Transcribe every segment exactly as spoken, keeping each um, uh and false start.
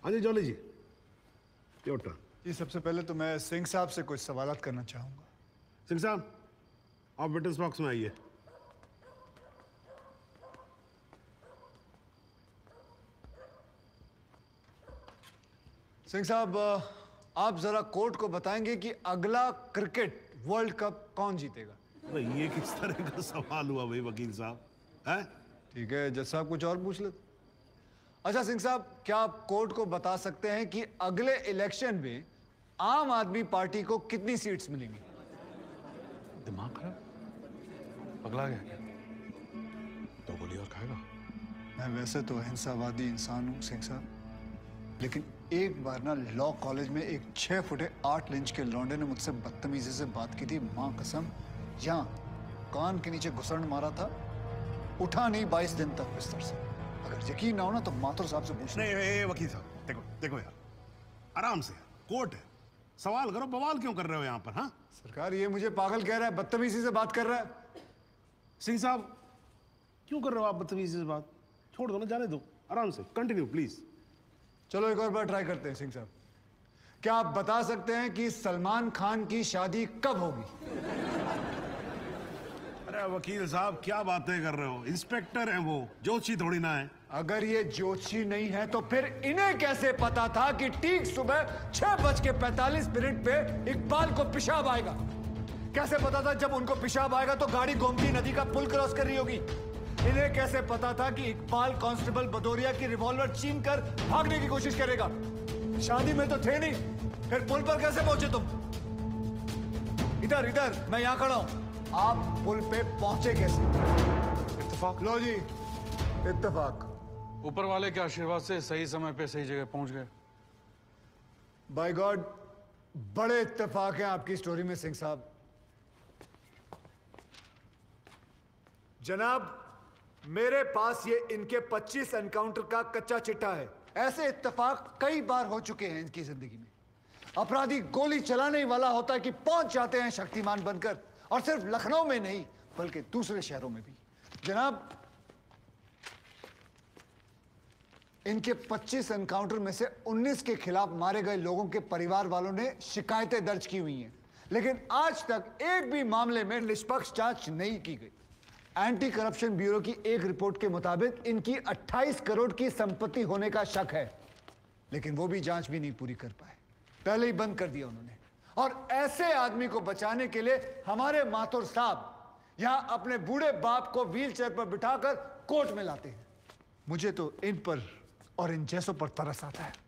हाँ जी Jolly ji, your turn. जी सबसे पहले तो मैं सिंह साहब से कुछ सवालात करना चाहूंगा। सिंह साहब, आप विटनेस बॉक्स में आइए। सिंह साहब, आप जरा कोर्ट को बताएंगे कि अगला क्रिकेट वर्ल्ड कप कौन जीतेगा? अरे ये किस तरह का सवाल हुआ भाई वकील साहब? है ठीक है, जज साहब कुछ और पूछ लेते। अच्छा सिंह साहब, क्या आप कोर्ट को बता सकते हैं कि अगले इलेक्शन में आम आदमी पार्टी को कितनी सीट्स मिलेंगी? दिमाग खराब, पगला गया क्या? दो गोली और खाएगा। मैं वैसे तो अहिंसावादी इंसान हूँ सिंह साहब, लेकिन एक बार ना लॉ कॉलेज में एक छह फुटे आठ इंच के लौंडे ने मुझसे बदतमीजी से बात की थी। माँ कसम, यहाँ कान के नीचे घुसड़ मारा था, उठा नहीं बाईस दिन तक बिस्तर से। अगर यकीन ना हो ना तो माथुर साहब से पूछ। नहीं ए, ए, वकील साहब देखो देखो यार, आराम से, कोर्ट है, सवाल करो, बवाल क्यों कर रहे हो यहाँ पर? हाँ सरकार, ये मुझे पागल कह रहा है, बदतमीजी से बात कर रहा है। सिंह साहब क्यों कर रहे हो आप बदतमीजी से बात? छोड़ दो ना, जाने दो, आराम से कंटिन्यू प्लीज। चलो एक और बार ट्राई करते हैं सिंह साहब। क्या आप बता सकते हैं कि सलमान खान की शादी कब होगी? अरे वकील साहब क्या बातें कर रहे हो? इंस्पेक्टर हैं वो, जोशी थोड़ी ना है। अगर ये जोशी नहीं है तो फिर इन्हें कैसे पता था कि ठीक सुबह छह बज के पैंतालीस मिनट पे इकबाल को पेशाब आएगा? कैसे पता था जब उनको पेशाब आएगा तो गाड़ी गोमती नदी का पुल क्रॉस कर रही होगी? इन्हें कैसे पता था कि इकबाल कांस्टेबल भदौरिया की रिवॉल्वर छीन कर भागने की कोशिश करेगा? शादी में तो थे नहीं, फिर पुल पर कैसे पहुंचे तुम? इधर इधर, मैं यहां खड़ा हूं, आप पुल पे पहुंचे कैसे? इत्तेफाक। लो जी, इत्तेफाक। ऊपर वाले के आशीर्वाद से सही समय पे सही जगह पहुंच गए। बाय गॉड, बड़े इत्तेफाक हैं आपकी स्टोरी में सिंह साहब। जनाब, मेरे पास ये इनके पच्चीस एनकाउंटर का कच्चा चिट्ठा है। ऐसे इत्तेफाक कई बार हो चुके हैं इनकी जिंदगी में। अपराधी गोली चलाने वाला होता है कि पहुंच जाते हैं शक्तिमान बनकर, और सिर्फ लखनऊ में नहीं बल्कि दूसरे शहरों में भी। जनाब, इनके पच्चीस एनकाउंटर में से उन्नीस के खिलाफ मारे गए लोगों के परिवार वालों ने शिकायतें दर्ज की हुई हैं, लेकिन आज तक एक भी मामले में निष्पक्ष जांच नहीं की गई। एंटी करप्शन ब्यूरो की एक रिपोर्ट के मुताबिक इनकी अट्ठाईस करोड़ की संपत्ति होने का शक है, लेकिन वो भी जांच भी नहीं पूरी कर पाए, पहले ही बंद कर दिया उन्होंने। और ऐसे आदमी को बचाने के लिए हमारे माथुर साहब यहां अपने बूढ़े बाप को व्हीलचेयर पर बिठाकर कोर्ट में लाते हैं। मुझे तो इन पर और इन जैसों पर तरस आता है।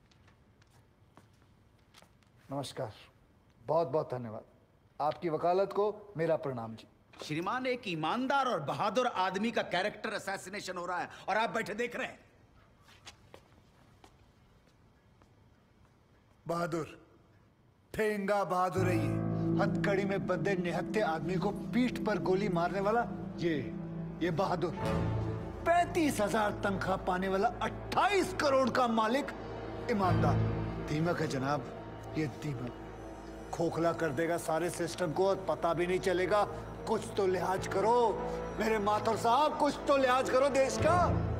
नमस्कार, बहुत बहुत धन्यवाद। आपकी वकालत को मेरा प्रणाम जी। श्रीमान, एक ईमानदार और बहादुर आदमी का कैरेक्टर असैसिनेशन हो रहा है और आप बैठे देख रहे हैं। बहादुर, ठेंगा बहादुर है ये। हथकड़ी में बंधे निहत्थे आदमी को पीठ पर गोली मारने वाला ये ये बहादुर। पैंतीस हजार तनख्वाह पाने वाला अट्ठाईस करोड़ का मालिक ईमानदार। दीमक है जनाब, ये दीमक खोखला कर देगा सारे सिस्टम को और पता भी नहीं चलेगा। कुछ तो लिहाज करो मेरे माथुर साहब, कुछ तो लिहाज करो देश का।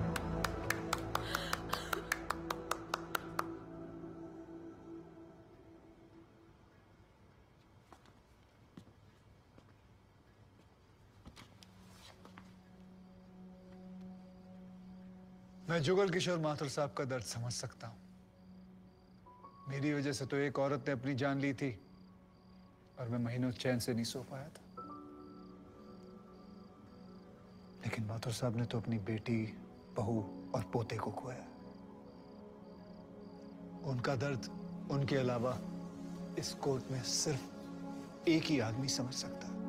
मैं जुगल किशोर माथुर साहब का दर्द समझ सकता हूं। मेरी वजह से तो एक औरत ने अपनी जान ली थी और मैं महीनों चैन से नहीं सो पाया था। लेकिन माथुर साहब ने तो अपनी बेटी, बहू और पोते को खोया। उनका दर्द उनके अलावा इस कोर्ट में सिर्फ एक ही आदमी समझ सकता है,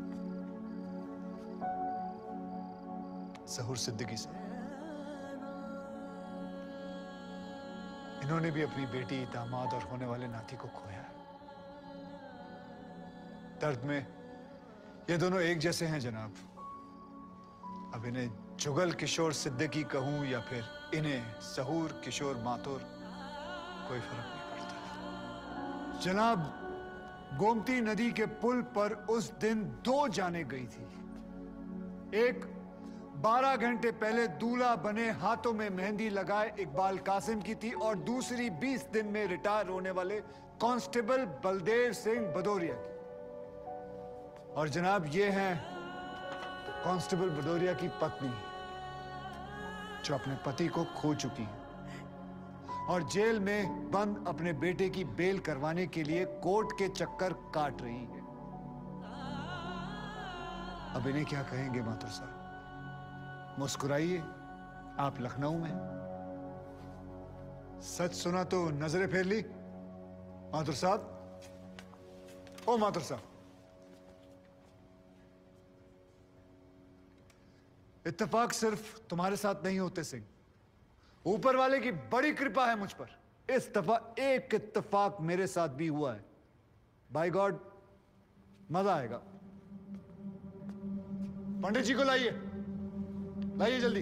ज़हूर सिद्दीकी साहब। इन्होंने भी अपनी बेटी, दामाद और होने वाले नाती को खोया है। दर्द में ये दोनों एक जैसे हैं जनाब। अब इन्हें जुगल किशोर सिद्दीकी कहूं या फिर इन्हें ज़हूर किशोर माथुर, कोई फर्क नहीं पड़ता। जनाब, गोमती नदी के पुल पर उस दिन दो जानें गई थी। एक बारह घंटे पहले दूल्हा बने हाथों में मेहंदी लगाए इकबाल कासिम की थी और दूसरी बीस दिन में रिटायर होने वाले कांस्टेबल बलदेव सिंह भदौरिया की। और जनाब ये हैं कांस्टेबल भदौरिया की पत्नी, जो अपने पति को खो चुकी है और जेल में बंद अपने बेटे की बेल करवाने के लिए कोर्ट के चक्कर काट रही है। अब इन्हें क्या कहेंगे माथुर साहब? मुस्कुराइए, आप लखनऊ में। सच सुना तो नजरें फेर ली। माथुर साहब, ओ माथुर साहब, इत्तेफाक सिर्फ तुम्हारे साथ नहीं होते सिंह, ऊपर वाले की बड़ी कृपा है मुझ पर। इस दफा एक इत्तेफाक मेरे साथ भी हुआ है। बाय गॉड, मजा आएगा। पंडित जी को लाइए, लाइए जल्दी।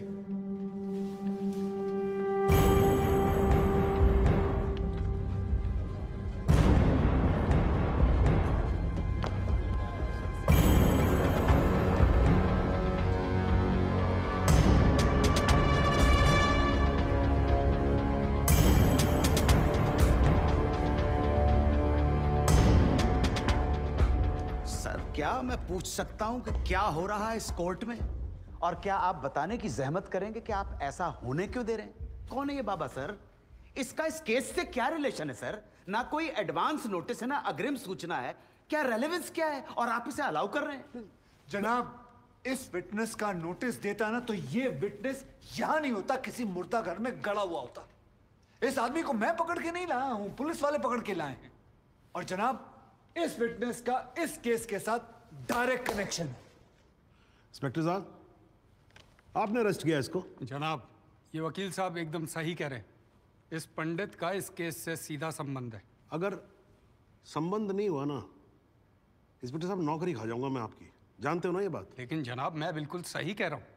क्या मैं पूछ सकता हूं कि क्या हो रहा है इस कोर्ट में? और क्या आप बताने की जहमत करेंगे कि आप ऐसा होने क्यों दे रहे हैं? कौन है ये बाबा सर? इसका इस केस से क्या रिलेशन है सर? ना कोई एडवांस नोटिस है, ना अग्रिम सूचना है। क्या रेलेवेंस क्या है और आप इसे अलाउ कर रहे हैं? जनाब, इस विटनेस का नोटिस देता ना तो ये विटनेस यहां नहीं होता, किसी मुर्दा घर में गड़ा हुआ होता। इस आदमी को मैं पकड़ के नहीं लाया हूं, पुलिस वाले पकड़ के लाए हैं। और जनाब, इस विटनेस का इस केस के साथ डायरेक्ट कनेक्शन है। इंस्पेक्टर साहब, आपने अरेस्ट किया इसको? जनाब, ये वकील साहब एकदम सही कह रहे हैं। इस पंडित का इस केस से सीधा संबंध है। अगर संबंध नहीं हुआ ना, इंस्पेक्टर साहब, नौकरी खा जाऊंगा मैं आपकी। जानते हो ना ये बात? लेकिन जनाब, मैं बिल्कुल सही कह रहा हूं।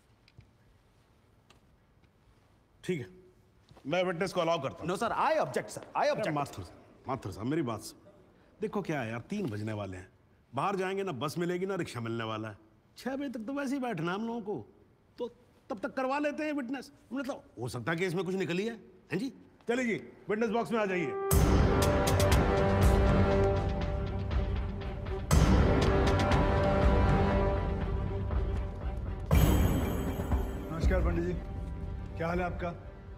ठीक है, मैं विटनेस को अलाउ करता हूं। No sir, I object sir, I object. Mathur साहब, माथुर साहब, मेरी बात सुन। देखो क्या है यार, तीन बजने वाले हैं, बाहर जाएंगे ना बस मिलेगी ना रिक्शा मिलने वाला है। छह बजे तक तो वैसे ही बैठना हम लोगों को, तो तब तक करवा लेते हैं विटनेस। मतलब हो सकता है कि इसमें कुछ निकली है, हैं जी? चलिए जी, विटनेस बॉक्स में आ जाइए। नमस्कार पंडित जी, क्या हाल है आपका?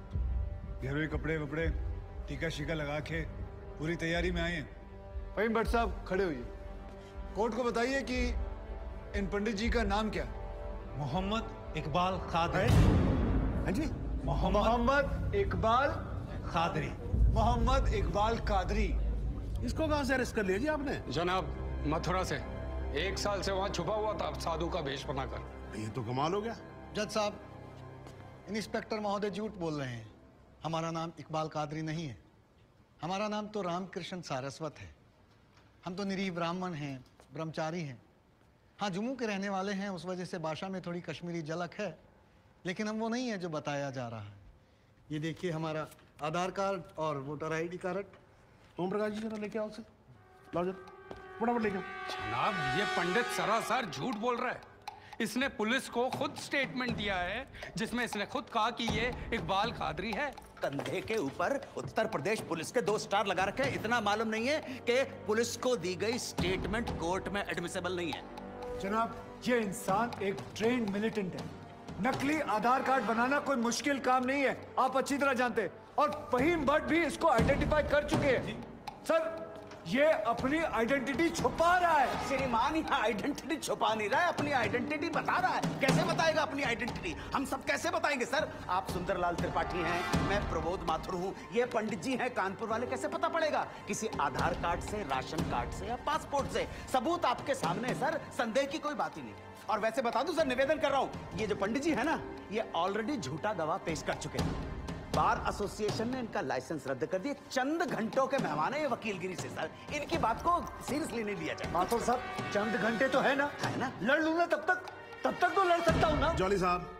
घरेलू कपड़े वपड़े टीका शीका लगा के पूरी तैयारी में आए हैं। फहीम भट्ट साहब, खड़े होइए। कोर्ट को बताइए कि इन पंडित जी का नाम क्या? मोहम्मद इकबाल कादरी। हैं जी? मोहम्मद इकबाल कादरी। मोहम्मद इकबाल कादरी। इसको कहां से अरेस्ट कर लिया जी आपने? जनाब, मथुरा से। एक साल से वहां छुपा हुआ था साधु का भेष बनाकर। ये तो कमाल हो गया। जज साहब, इंस्पेक्टर महोदय झूठ बोल रहे हैं। हमारा नाम इकबाल कादरी नहीं है। हमारा नाम तो रामकृष्ण सारस्वत है। हम तो निरीह ब्राह्मण हैं, ब्रह्मचारी हैं। हाँ, जम्मू के रहने वाले हैं, उस वजह से भाषा में थोड़ी कश्मीरी झलक है, लेकिन हम वो नहीं है जो बताया जा रहा है। ये देखिए हमारा आधार कार्ड और voter ID card. Om Prakash ji, जरा लेके आओ उसे। लाओ जरा, फटाफट लेके आओ। जनाब, ये पंडित सरासर झूठ बोल रहा है। इसने पुलिस को खुद स्टेटमेंट दिया है, जिसमें इसने खुद कहा कि ये इकबाल कादरी है। कंधे के ऊपर उत्तर प्रदेश पुलिस के दो स्टार लगा रखे हैं। इतना मालूम नहीं है कि पुलिस को दी गई स्टेटमेंट कोर्ट में एडमिसेबल नहीं है। जनाब, ये इंसान एक ट्रेन्ड मिलिटेंट है। नकली आधार कार्ड बनाना कोई मुश्किल काम नहीं है, आप अच्छी तरह जानते हैं। और फहीम भट्ट भी इसको आइडेंटिफाई कर चुके हैं। सर, ये अपनी आइडेंटिटी छुपा रहा है। श्रीमान यहाँ आइडेंटिटी छुपा नहीं रहा है, अपनी आइडेंटिटी बता रहा है। कैसे बताएगा अपनी आइडेंटिटी? हम सब कैसे बताएंगे सर? आप सुंदरलाल त्रिपाठी हैं, मैं प्रबोध माथुर हूँ, ये पंडित जी हैं कानपुर वाले। कैसे पता पड़ेगा? किसी आधार कार्ड से, राशन कार्ड से या पासपोर्ट से। सबूत आपके सामने है सर, संदेह की कोई बात ही नहीं। और वैसे बता दूं सर, निवेदन कर रहा हूँ, ये जो पंडित जी है ना, ये ऑलरेडी झूठा गवाह पेश कर चुके हैं। बार एसोसिएशन ने इनका लाइसेंस रद्द कर दिया। चंद घंटों के मेहमान है ये वकीलगिरी से सर, इनकी बात को सीरियसली नहीं लिया जाए। माथुर साहब, चंद घंटे तो है ना, है ना? लड़ लूंगा तब तक तब तक तो लड़ सकता हूं ना। जॉली साहब,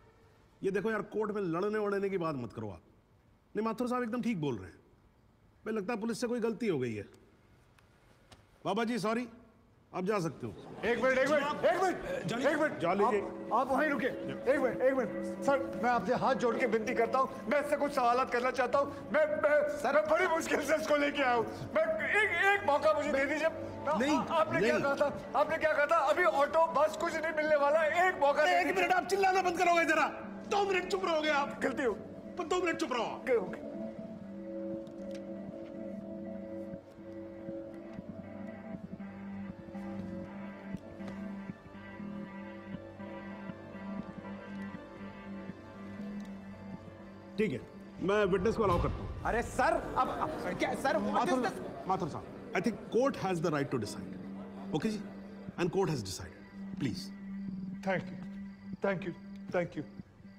ये देखो यार, कोर्ट में लड़ने वड़ने की बात मत करो आप। नहीं, माथुर साहब एकदम ठीक बोल रहे हैं। मुझे लगता है पुलिस से कोई गलती हो गई है। बाबा जी सॉरी, आप जा सकते हो। एक मिनट एक मिनट एक मिनट एक मिनट जा लीजिए। आप, आप वहीं रुके। एक मिनट एक मिनट सर, मैं आपसे हाथ जोड़ के विनती करता हूँ, मैं इससे कुछ सवालात करना चाहता हूँ। मैं मैं सर मैं बड़ी मुश्किल से इसको लेके आया हूँ। मैं एक एक मौका मुझे दे दीजिए। नहीं, आपने क्या नहीं। कहा था? आपने क्या कहा था? अभी ऑटो बस कुछ नहीं मिलने वाला है, एक मौका दे एक दीजिए। मिनट आप चिल्लाना बंद करोगे जरा? दो मिनट चुप रहोगे आप? गलती हो पर दो मिनट चुप रहो। Okay okay. ठीक है, मैं विटनेस को अलाउ करता हूँ। अरे सर अब, अब क्या sir what is Mathur this? Mathur साहब, I think court has the right to decide. Okay जी, and court has decided. Please. Thank you thank you thank you.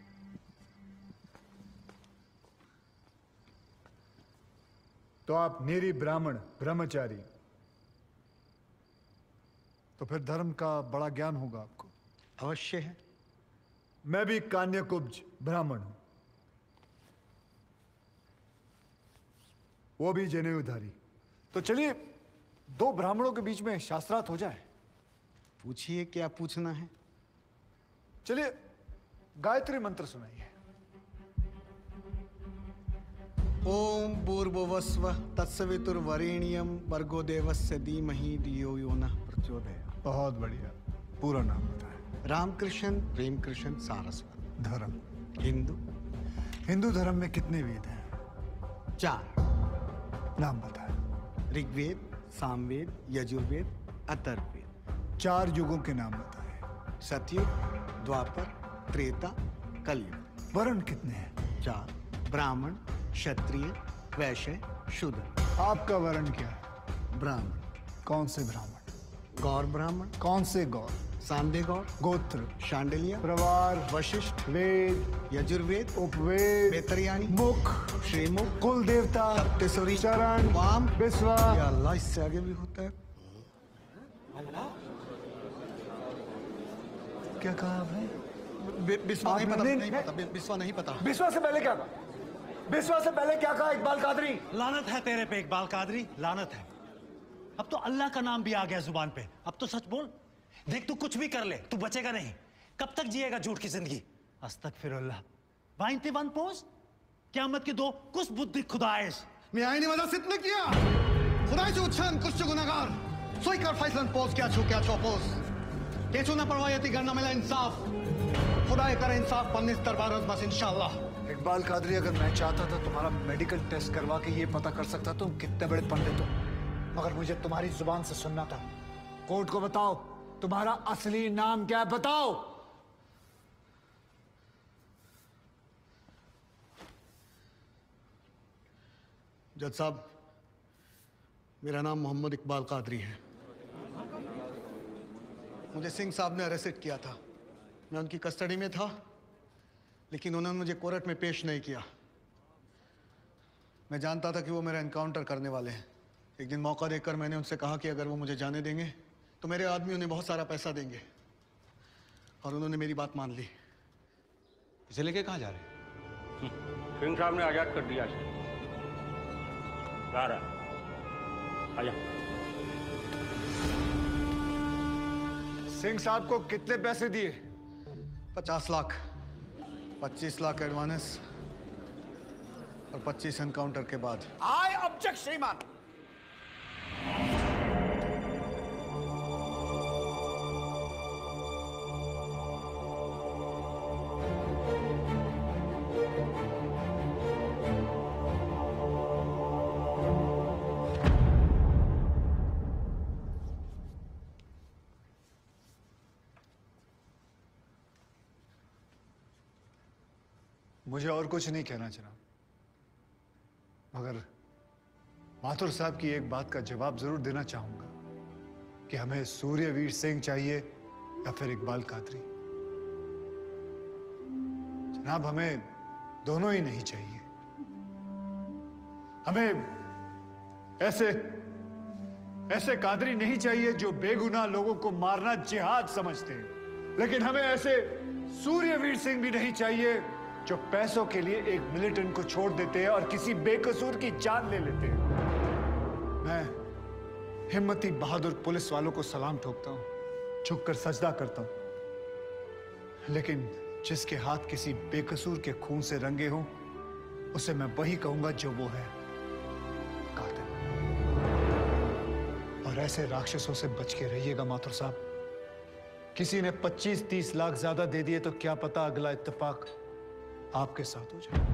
तो आप निरी ब्राह्मण ब्रह्मचारी, तो फिर धर्म का बड़ा ज्ञान होगा आपको। अवश्य है। मैं भी कान्यकुब्ज ब्राह्मण हूं, वो भी जनेऊधारी। तो चलिए दो ब्राह्मणों के बीच में शास्त्रार्थ हो जाए। पूछिए क्या पूछना है। चलिए गायत्री मंत्र सुनाइए। ओम भूर्भुवस्वः तत्सवितुर्वरेण्यं भर्गो देवस्य धीमहि धियो यो नः प्रचोदयात्। बहुत बढ़िया, पूरा नाम बताएं। रामकृष्ण प्रेमकृष्ण सारस्वत। धर्म हिंदू। हिंदू धर्म में कितने वेद हैं? चार। नाम बताएं। ऋग्वेद, सामवेद, यजुर्वेद, अथर्ववेद। चार युगों के नाम बताएं। सतयुग, द्वापर, त्रेता, कलयुग। वर्ण कितने हैं? चार। ब्राह्मण, क्षत्रिय, वैश्य, शूद्र। आपका वर्ण क्या है? ब्राह्मण। कौन से ब्राह्मण? गौर ब्राह्मण। कौन से गौर? सांदे गौर। गोत्र? शांडिल्य, प्रवार? वशिष्ठ, वेद? यजुर्वेद, उपवेद? बेतरियानी, मुख? श्रीमुख, कुल देवता? सप्तसुरी, चरण? वाम, विश्वा? या अल्लाह, इससे आगे भी होता है। क्या कहा आपने? बि- बिस्वा नहीं पता, आपने- नहीं पता, बि- बिस्वा नहीं पता। विश्वा से पहले क्या कहा? विश्वा से पहले क्या कहा इकबाल कादरी? लानत है तेरे पे इकबाल कादरी, लानत है। अब तो अल्लाह का नाम भी आ गया जुबान पे। अब तो सच बोल। देख तू कुछ भी कर ले, तू बचेगा नहीं। कब तक जिएगा झूठ की जिंदगी? अस्तगफिरुल्लाह। वाइंती वन पोज क़यामत की दो कुछ बुद्धि खुदाइश। मैं आईने वाला सिद्ध किया। खुदाई से उच्छन कुछ गुनाहगार। सोई कर फैसलन पोज क्या छू क्या छो पोज। केचू ना परवायती करना मिला इंसाफ। खुदाई करे इंसाफ पन्नीस दरबार बस इंशाअल्लाह। इकबाल कादरी, अगर मैं चाहता था तुम्हारा मेडिकल टेस्ट करवा के ये पता कर सकता तुम कितने बड़े पंडित हो, मगर मुझे तुम्हारी जुबान से सुनना था। कोर्ट को बताओ तुम्हारा असली नाम क्या है, बताओ। जज साहब, मेरा नाम मोहम्मद इकबाल कादरी है। मुझे सिंह साहब ने अरेस्ट किया था। मैं उनकी कस्टडी में था, लेकिन उन्होंने मुझे कोर्ट में पेश नहीं किया। मैं जानता था कि वो मेरा एनकाउंटर करने वाले हैं। एक दिन मौका देकर मैंने उनसे कहा कि अगर वो मुझे जाने देंगे तो मेरे आदमी उन्हें बहुत सारा पैसा देंगे, और उन्होंने मेरी बात मान ली। इसे लेके कहाँ जा रहे हैं? सिंह साहब ने आजाद कर दिया इसे। जा रहा आजा। सिंह साहब को कितने पैसे दिए? पचास लाख, पच्चीस लाख एडवांस और पच्चीस एनकाउंटर के बाद। आई ऑब्जेक्ट श्रीमान। मुझे और कुछ नहीं कहना जनाब, मगर माथुर साहब की एक बात का जवाब जरूर देना चाहूंगा कि हमें सूर्यवीर सिंह चाहिए या फिर इकबाल कादरी। जनाब, हमें दोनों ही नहीं चाहिए। हमें ऐसे ऐसे कादरी नहीं चाहिए जो बेगुनाह लोगों को मारना जिहाद समझते हैं, लेकिन हमें ऐसे सूर्यवीर सिंह भी नहीं चाहिए जो पैसों के लिए एक मिलिटेंट को छोड़ देते हैं और किसी बेकसूर की जान ले लेते हैं। मैं हिम्मती बहादुर पुलिस वालों को सलाम ठोकता हूं, झुककर सजदा करता हूं, लेकिन जिसके हाथ किसी बेकसूर के खून से रंगे हों, उसे मैं वही कहूंगा जो वो है, कातिल। और ऐसे राक्षसों से बच के रहिएगा माथुर साहब। किसी ने पच्चीस तीस लाख ज्यादा दे दिए तो क्या पता अगला इत्तेफाक आपके साथ हो जाए।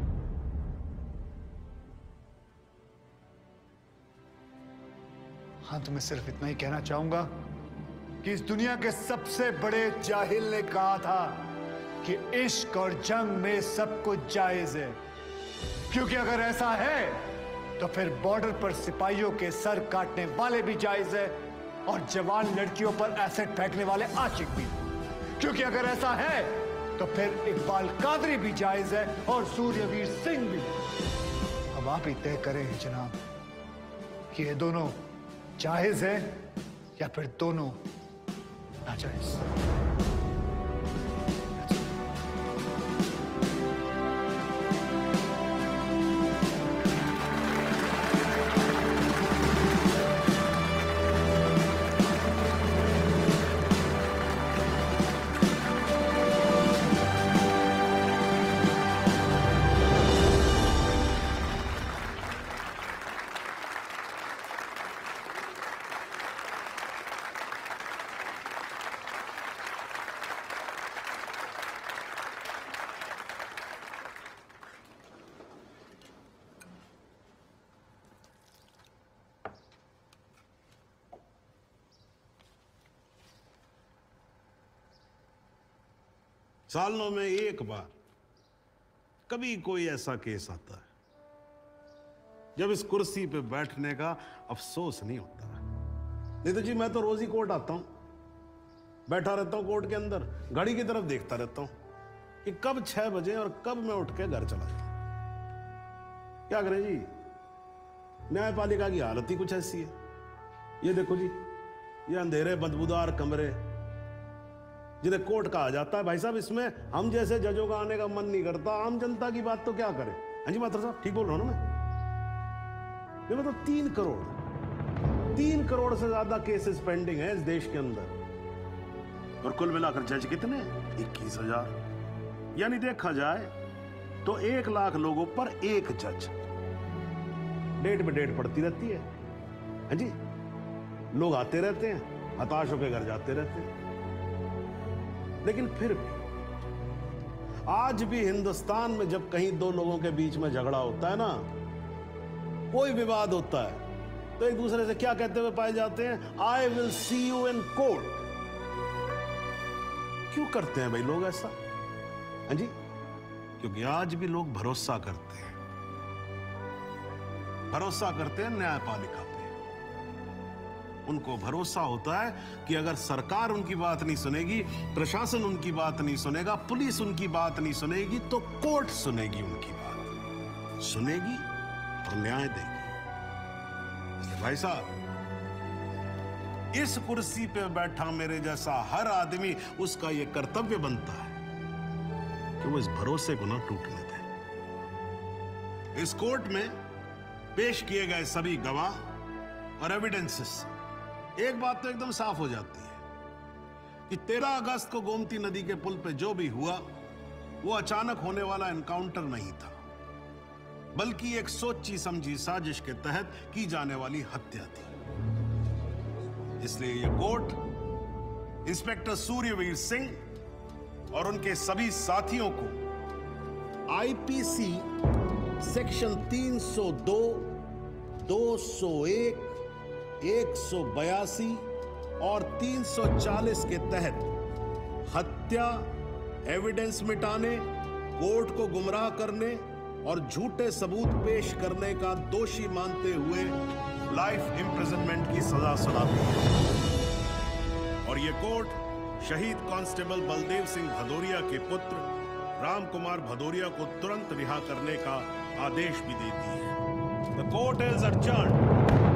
अंत में सिर्फ इतना ही कहना चाहूंगा कि इस दुनिया के सबसे बड़े जाहिल ने कहा था कि इश्क और जंग में सब कुछ जायज है, क्योंकि अगर ऐसा है तो फिर बॉर्डर पर सिपाहियों के सर काटने वाले भी जायज है और जवान लड़कियों पर एसिड फेंकने वाले आशिक भी, क्योंकि अगर ऐसा है तो फिर इकबाल कादरी भी जायज है और सूर्यवीर सिंह भी। अब आप ही तय करें जनाब कि ये दोनों जायज है या फिर दोनों नाजायज। सालों में एक बार कभी कोई ऐसा केस आता है जब इस कुर्सी पे बैठने का अफसोस नहीं होता। नहीं तो जी मैं तो रोज ही कोर्ट आता हूं, बैठा रहता हूं कोर्ट के अंदर, घड़ी की तरफ देखता रहता हूं कि कब छह बजे और कब मैं उठ के घर चला जाऊं। क्या करें जी, न्यायपालिका की हालत ही कुछ ऐसी है। ये देखो जी, ये अंधेरे बदबूदार कमरे जिन्हें कोर्ट कहा जाता है, भाई साहब इसमें हम जैसे जजों का आने का मन नहीं करता। आम जनता की बात तो क्या करें। हाँ जी मात्र साहब, ठीक बोल रहा हूं ना मैं? ये मतलब तीन करोड़ तीन करोड़ से ज्यादा केसेस पेंडिंग है इस देश के अंदर, और कुल मिलाकर जज कितने? इक्कीस हजार। यानी देखा जाए तो एक लाख लोगों पर एक जज। डेट पे डेट पड़ती रहती है। हाँ जी, लोग आते रहते हैं, हताश होकर घर जाते रहते हैं। लेकिन फिर भी आज भी हिंदुस्तान में जब कहीं दो लोगों के बीच में झगड़ा होता है ना, कोई विवाद होता है, तो एक दूसरे से क्या कहते हुए पाए जाते हैं? I will see you in court. क्यों करते हैं भाई लोग ऐसा? हाँ जी, क्योंकि आज भी लोग भरोसा करते हैं, भरोसा करते हैं न्यायपालिका पे। उनको भरोसा होता है कि अगर सरकार उनकी बात नहीं सुनेगी, प्रशासन उनकी बात नहीं सुनेगा, पुलिस उनकी बात नहीं सुनेगी, तो कोर्ट सुनेगी उनकी बात, सुनेगी और न्याय देगी। भाई साहब, इस कुर्सी पे बैठा मेरे जैसा हर आदमी, उसका यह कर्तव्य बनता है कि वो इस भरोसे को ना टूटने दे। इस कोर्ट में पेश किए गए सभी गवाह और एविडेंसेस, एक बात तो एकदम साफ हो जाती है कि तेरह अगस्त को गोमती नदी के पुल पे जो भी हुआ वो अचानक होने वाला एनकाउंटर नहीं था, बल्कि एक सोची समझी साजिश के तहत की जाने वाली हत्या थी। इसलिए यह कोर्ट इंस्पेक्टर सूर्यवीर सिंह और उनके सभी साथियों को आईपीसी सेक्शन तीन सौ दो, दो सौ एक, एक सौ बयासी और तीन सौ चालीस के तहत हत्या, एविडेंस मिटाने, कोर्ट को गुमराह करने और झूठे सबूत पेश करने का दोषी मानते हुए लाइफ इम्प्रिजनमेंट की सजा सुनाती है। और यह कोर्ट शहीद कांस्टेबल बलदेव सिंह भदौरिया के पुत्र राम कुमार भदौरिया को तुरंत रिहा करने का आदेश भी देती है। The court is adjourned।